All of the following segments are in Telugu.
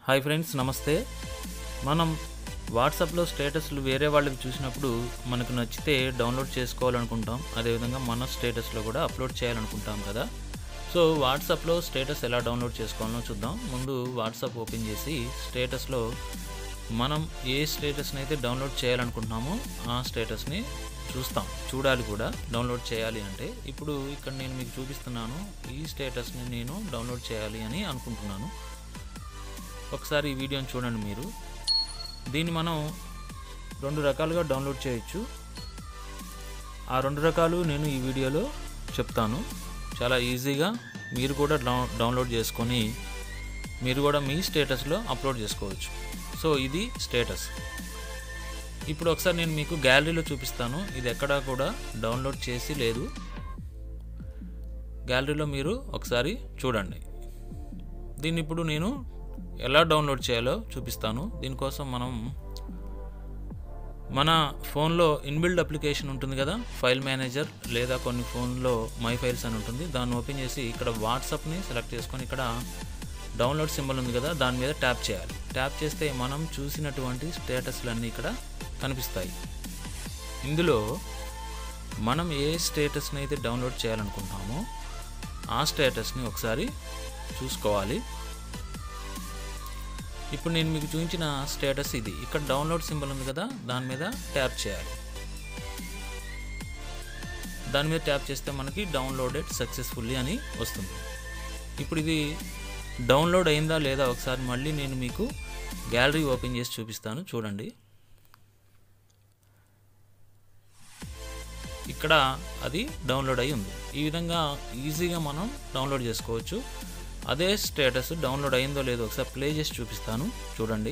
హాయ్ ఫ్రెండ్స్, నమస్తే. మనం వాట్సాప్లో స్టేటస్లు వేరే వాళ్ళకి చూసినప్పుడు మనకు నచ్చితే డౌన్లోడ్ చేసుకోవాలనుకుంటాం. అదేవిధంగా మన స్టేటస్లో కూడా అప్లోడ్ చేయాలనుకుంటాం కదా. సో వాట్సాప్లో స్టేటస్ ఎలా డౌన్లోడ్ చేసుకోవాలో చూద్దాం. ముందు వాట్సాప్ ఓపెన్ చేసి స్టేటస్లో మనం ఏ స్టేటస్ని అయితే డౌన్లోడ్ చేయాలనుకుంటున్నామో ఆ స్టేటస్ని చూడాలి కూడా డౌన్లోడ్ చేయాలి అంటే. ఇప్పుడు ఇక్కడ నేను మీకు చూపిస్తున్నాను, ఈ స్టేటస్ని నేను డౌన్లోడ్ చేయాలి అని అనుకుంటున్నాను. ఒకసారి ఈ వీడియోని చూడండి మీరు. దీన్ని మనం రెండు రకాలుగా డౌన్లోడ్ చేయొచ్చు. ఆ రెండు రకాలు నేను ఈ వీడియోలో చెప్తాను. చాలా ఈజీగా మీరు కూడా డౌన్లోడ్ చేసుకొని మీరు కూడా మీ స్టేటస్లో అప్లోడ్ చేసుకోవచ్చు. సో ఇది స్టేటస్. ఇప్పుడు ఒకసారి నేను మీకు గ్యాలరీలో చూపిస్తాను. ఇది ఎక్కడా కూడా డౌన్లోడ్ చేసి లేదు. గ్యాలరీలో మీరు ఒకసారి చూడండి. దీన్ని ఇప్పుడు నేను ఎలా డౌన్లోడ్ చేయాలో చూపిస్తాను. దీనికోసం మనం మన ఫోన్లో ఇన్బిల్డ్ అప్లికేషన్ ఉంటుంది కదా, ఫైల్ మేనేజర్, లేదా కొన్ని ఫోన్లో మై ఫైల్స్ అని ఉంటుంది. దాన్ని ఓపెన్ చేసి ఇక్కడ వాట్సాప్ని సెలెక్ట్ చేసుకొని ఇక్కడ డౌన్లోడ్ సింబల్ ఉంది కదా, దాని మీద ట్యాప్ చేయాలి. ట్యాప్ చేస్తే మనం చూసినటువంటి స్టేటస్లన్నీ ఇక్కడ కనిపిస్తాయి. ఇందులో మనం ఏ స్టేటస్ని అయితే డౌన్లోడ్ చేయాలనుకుంటున్నామో ఆ స్టేటస్ని ఒకసారి చూసుకోవాలి. ఇప్పుడు నేను మీకు చూపించిన స్టేటస్ ఇది. ఇక్కడ డౌన్లోడ్ సింబల్ ఉంది కదా, దాని మీద ట్యాప్ చేయాలి. దాని మీద ట్యాప్ చేస్తే మనకి డౌన్లోడెడ్ సక్సెస్ఫుల్లీ అని వస్తుంది. ఇప్పుడు ఇది డౌన్లోడ్ అయిందా లేదా ఒకసారి మళ్ళీ నేను మీకు గ్యాలరీ ఓపెన్ చేసి చూపిస్తాను. చూడండి, ఇక్కడ అది డౌన్లోడ్ అయి ఉంది. ఈ విధంగా ఈజీగా మనం డౌన్లోడ్ చేసుకోవచ్చు. అదే స్టేటస్ డౌన్లోడ్ అయిందో లేదో ఒకసారి ప్లే చేసి చూపిస్తాను. చూడండి,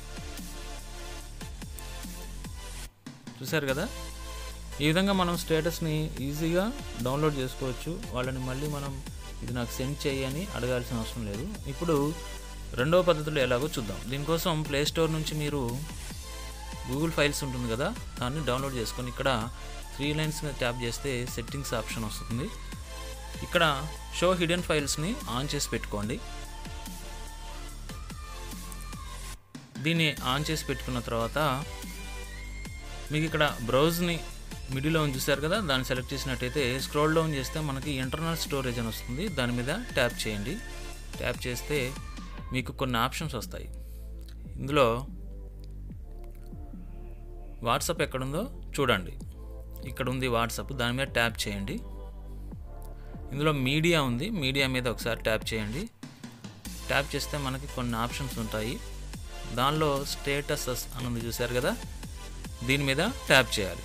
చూసారు కదా. ఈ విధంగా మనం స్టేటస్ని ఈజీగా డౌన్లోడ్ చేసుకోవచ్చు. వాళ్ళని మళ్ళీ మనం ఇది నాకు సెండ్ చేయని అడగాల్సిన అవసరం లేదు. ఇప్పుడు రెండవ పద్ధతిలో ఎలాగో చూద్దాం. దీనికోసం ప్లే స్టోర్ నుంచి మీరు గూగుల్ ఫైల్స్ ఉంటుంది కదా, దాన్ని డౌన్లోడ్ చేసుకొని ఇక్కడ 3 లైన్స్ మీద ట్యాప్ చేస్తే సెట్టింగ్స్ ఆప్షన్ వస్తుంది. ఇక్కడ షో హిడెన్ ఫైల్స్ని ఆన్ చేసి పెట్టుకోండి. దీన్ని ఆన్ చేసి పెట్టుకున్న తర్వాత మీకు ఇక్కడ బ్రౌజ్ని మిడిల్లో చూసారు కదా, దాన్ని సెలెక్ట్ చేసినట్టయితే స్క్రోల్ డౌన్ చేస్తే మనకి ఇంటర్నల్ స్టోరేజ్ అని వస్తుంది. దాని మీద ట్యాప్ చేయండి. ట్యాప్ చేస్తే మీకు కొన్ని ఆప్షన్స్ వస్తాయి. ఇందులో వాట్సాప్ ఎక్కడుందో చూడండి. ఇక్కడ ఉంది వాట్సాప్, దాని మీద ట్యాప్ చేయండి. ఇందులో మీడియా ఉంది, మీడియా మీద ఒకసారి ట్యాప్ చేయండి. ట్యాప్ చేస్తే మనకి కొన్ని ఆప్షన్స్ ఉంటాయి. దానిలో స్టేటసెస్ అని ఉంది చూసారు కదా, దీని మీద ట్యాప్ చేయాలి.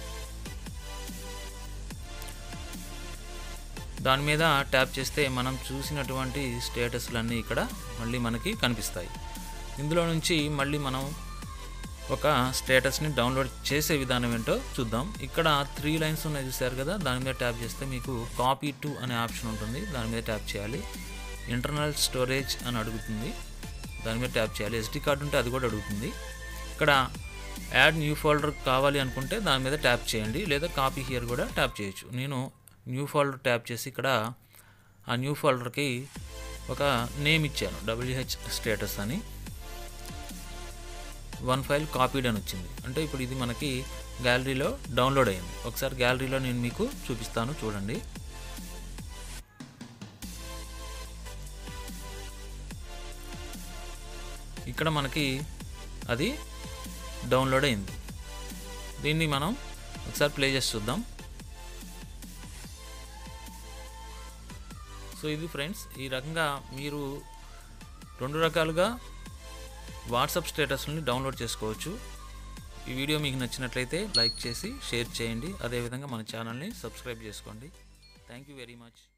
దాని మీద ట్యాప్ చేస్తే మనం చూసినటువంటి స్టేటస్లన్నీ ఇక్కడ మళ్ళీ మనకి కనిపిస్తాయి. ఇందులో నుంచి మళ్ళీ మనం ఒక స్టేటస్ని డౌన్లోడ్ చేసే విధానం ఏంటో చూద్దాం. ఇక్కడ 3 లైన్స్ ఉన్నాయి చూసారు కదా, దాని మీద ట్యాప్ చేస్తే మీకు కాపీ టు అనే ఆప్షన్ ఉంటుంది. దాని మీద ట్యాప్ చేయాలి. ఇంటర్నల్ స్టోరేజ్ అని అడుగుతుంది, దాని మీద ట్యాప్ చేయాలి. SD కార్డు ఉంటే అది కూడా అడుగుతుంది. ఇక్కడ యాడ్ న్యూ ఫోల్డర్ కావాలి అనుకుంటే దాని మీద ట్యాప్ చేయండి, లేదా కాపీ హియర్ కూడా ట్యాప్ చేయొచ్చు. నేను న్యూ ఫోల్డర్ ట్యాప్ చేసి ఇక్కడ ఆ న్యూ ఫోల్డర్కి ఒక నేమ్ ఇచ్చాను, WH స్టేటస్ అని. 1 ఫైల్ కాపీడ్ అని వచ్చింది. అంటే ఇప్పుడు ఇది మనకి గ్యాలరీలో డౌన్లోడ్ అయింది. ఒకసారి గ్యాలరీలో నేను మీకు చూపిస్తాను, చూడండి. ఇక్కడ మనకి అది డౌన్లోడ్ అయింది. దీన్ని మనం ఒకసారి ప్లే చేసి చూద్దాం. సో ఇది ఫ్రెండ్స్, ఈ రకంగా మీరు 2 రకాలుగా వాట్సాప్ స్టేటస్ని డౌన్లోడ్ చేసుకోవచ్చు. ఈ వీడియో మీకు నచ్చినట్లయితే లైక్ చేసి షేర్ చేయండి. అదేవిధంగా మన ఛానల్ని సబ్స్క్రైబ్ చేసుకోండి. Thank you very much.